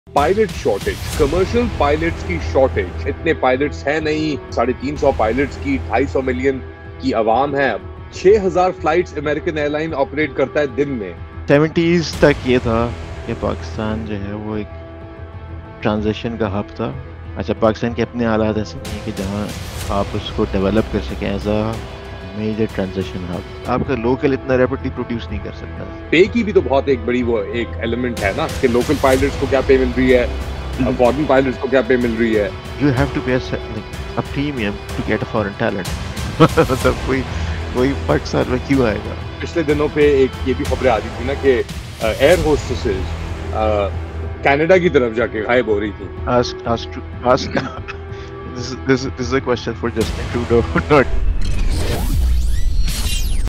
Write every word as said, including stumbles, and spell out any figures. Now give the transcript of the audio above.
Pilot shortage, commercial pilots की shortage. इतने pilots है नहीं, साढ़े तीन सौ पायलट्स की ढाई सौ मिलियन की आवाम है। छह हजार फ्लाइट्स अमेरिकन एयरलाइन ऑपरेट करता है दिन में। सेवेंटीज तक ये था कि पाकिस्तान जो है वो एक ट्रांजिशन का हब था। अच्छा, पाकिस्तान के अपने हालात ऐसे नहीं है कि जहाँ आप उसको डेवलप कर सकें as a major transition hub. आपका लोकल इतना रैपिडली प्रोड्यूस नहीं कर सकता। पे की भी तो बहुत एक बड़ी वो एक एलिमेंट है ना कि लोकल पायलट्स को क्या पे मिल रही है, फॉरेन पायलट्स को क्या पे मिल रही है। You have to pay a premium to get a foreign talent. मतलब कोई कोई पाकिस्तान में क्यों आएगा। पिछले दिनों पे एक ये भी खबरें आ रही थी ना कि एयर होस्टेसेस कनाडा की तरफ जाके गायब हो रही थी। ask ask ask this is this is this is a question for Justin Trudeau, not